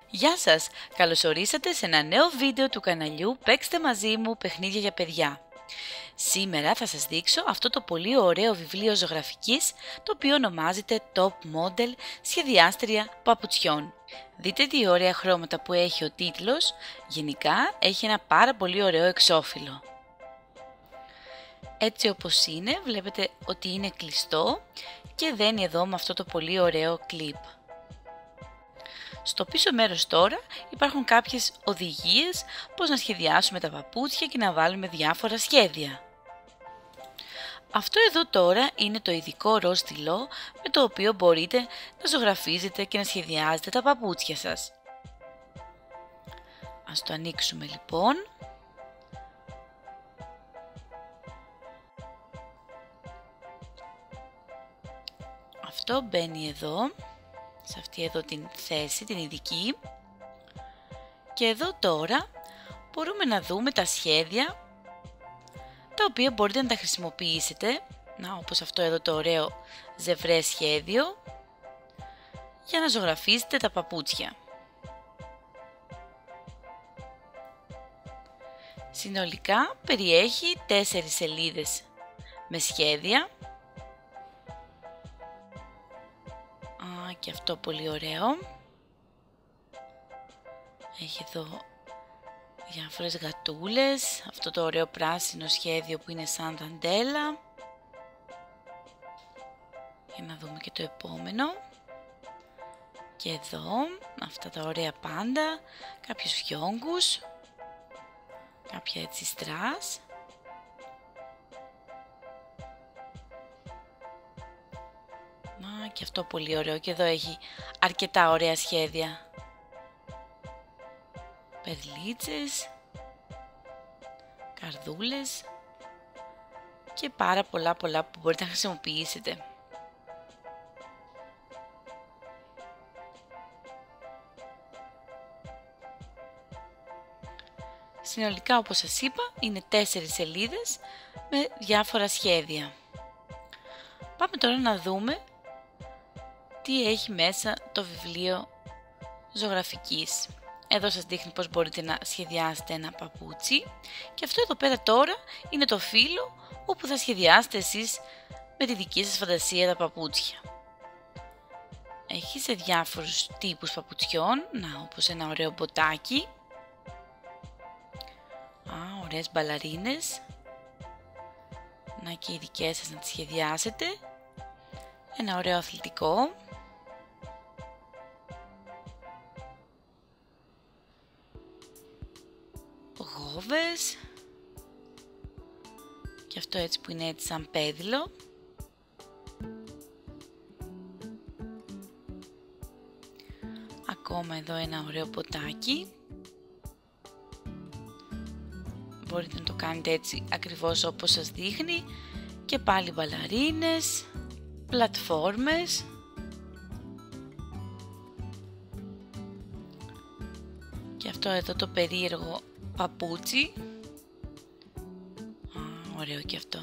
Γεια σας! Καλώς ορίσατε σε ένα νέο βίντεο του καναλιού Παίξτε μαζί μου παιχνίδια για παιδιά. Σήμερα θα σας δείξω αυτό το πολύ ωραίο βιβλίο ζωγραφικής, το οποίο ονομάζεται Top Model Σχεδιάστρια Παπουτσιών. Δείτε τι ωραία χρώματα που έχει ο τίτλος, γενικά έχει ένα πάρα πολύ ωραίο εξώφυλλο. Έτσι όπως είναι, βλέπετε ότι είναι κλειστό και δένει εδώ με αυτό το πολύ ωραίο κλιπ. Στο πίσω μέρος τώρα υπάρχουν κάποιες οδηγίες πώς να σχεδιάσουμε τα παπούτσια και να βάλουμε διάφορα σχέδια. Αυτό εδώ τώρα είναι το ειδικό ροζ στυλό με το οποίο μπορείτε να ζωγραφίζετε και να σχεδιάζετε τα παπούτσια σας. Ας το ανοίξουμε λοιπόν. Αυτό μπαίνει εδώ, σε αυτή εδώ την θέση, την ειδική. Και εδώ τώρα μπορούμε να δούμε τα σχέδια τα οποία μπορείτε να τα χρησιμοποιήσετε, όπως αυτό εδώ το ωραίο ζευρέ σχέδιο, για να ζωγραφίσετε τα παπούτσια. Συνολικά περιέχει 4 σελίδες με σχέδια. Και αυτό πολύ ωραίο. Έχει εδώ διάφορες γατούλες, αυτό το ωραίο πράσινο σχέδιο που είναι σαν δαντέλα. Για να δούμε και το επόμενο. Και εδώ αυτά τα ωραία πάντα, κάποιους φιόγκους, κάποια έτσι στρας. Και αυτό πολύ ωραίο, και εδώ έχει αρκετά ωραία σχέδια. Περλίτσες, καρδούλες και πάρα πολλά που μπορείτε να χρησιμοποιήσετε. Συνολικά, όπως σας είπα, είναι 4 σελίδες με διάφορα σχέδια. Πάμε τώρα να δούμε τι έχει μέσα το βιβλίο ζωγραφικής. Εδώ σας δείχνει πώς μπορείτε να σχεδιάσετε ένα παπούτσι και αυτό εδώ πέρα τώρα είναι το φύλλο όπου θα σχεδιάσετε εσείς με τη δική σας φαντασία τα παπούτσια. Έχει σε διάφορους τύπους παπουτσιών, όπως ένα ωραίο μποτάκι, ωραίες μπαλαρίνες, και οι δικές σας να τις σχεδιάσετε, ένα ωραίο αθλητικό, γόβες και αυτό έτσι που είναι έτσι σαν πέδιλο. Ακόμα εδώ ένα ωραίο ποτάκι. Μπορείτε να το κάνετε έτσι ακριβώς όπως σας δείχνει. Και πάλι μπαλαρίνες, πλατφόρμες. Και αυτό εδώ το περίεργο παπούτσι. Ωραίο και αυτό.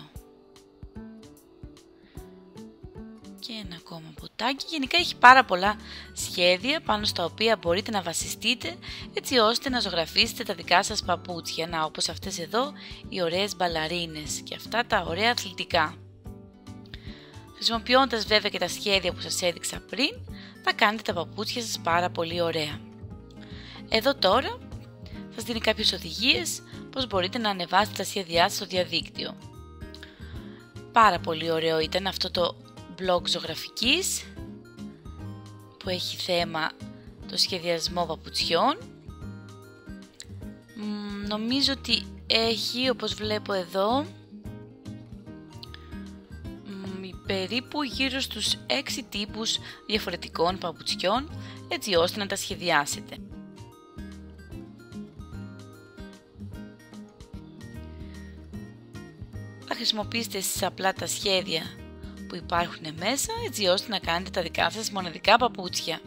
Και ένα ακόμα ποτάκι. Γενικά έχει πάρα πολλά σχέδια πάνω στα οποία μπορείτε να βασιστείτε έτσι ώστε να ζωγραφίσετε τα δικά σας παπούτσια. Όπως αυτές εδώ οι ωραίες μπαλαρίνες και αυτά τα ωραία αθλητικά. Χρησιμοποιώντας βέβαια και τα σχέδια που σας έδειξα πριν, θα κάνετε τα παπούτσια σας πάρα πολύ ωραία. Εδώ τώρα σας δίνει κάποιες οδηγίες πώς μπορείτε να ανεβάσετε τα σχέδιά σας στο διαδίκτυο. Πάρα πολύ ωραίο ήταν αυτό το blog ζωγραφικής που έχει θέμα το σχεδιασμό παπουτσιών. Νομίζω ότι έχει, όπως βλέπω εδώ, περίπου γύρω στους 6 τύπους διαφορετικών παπουτσιών, έτσι ώστε να τα σχεδιάσετε. Θα χρησιμοποιήσετε εσείς απλά τα σχέδια που υπάρχουν μέσα, έτσι ώστε να κάνετε τα δικά σας μοναδικά παπούτσια.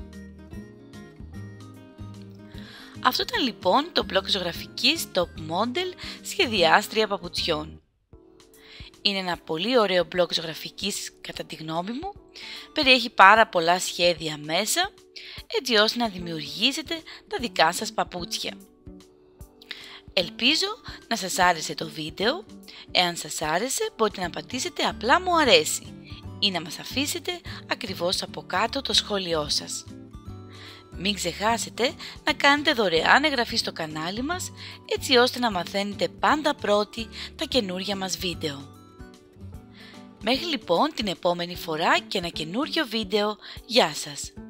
Αυτό ήταν λοιπόν το blog ζωγραφικής Top Model Σχεδιάστρια Παπουτσιών. Είναι ένα πολύ ωραίο blog ζωγραφικής κατά τη γνώμη μου Περιέχει πάρα πολλά σχέδια μέσα, έτσι ώστε να δημιουργήσετε τα δικά σας παπούτσια. Ελπίζω να σας άρεσε το βίντεο. Εάν σας άρεσε, μπορείτε να πατήσετε απλά μου αρέσει ή να μας αφήσετε ακριβώς από κάτω το σχόλιο σας. Μην ξεχάσετε να κάνετε δωρεάν εγγραφή στο κανάλι μας, έτσι ώστε να μαθαίνετε πάντα πρώτοι τα καινούργια μας βίντεο. Μέχρι λοιπόν την επόμενη φορά και ένα καινούριο βίντεο. Γεια σας!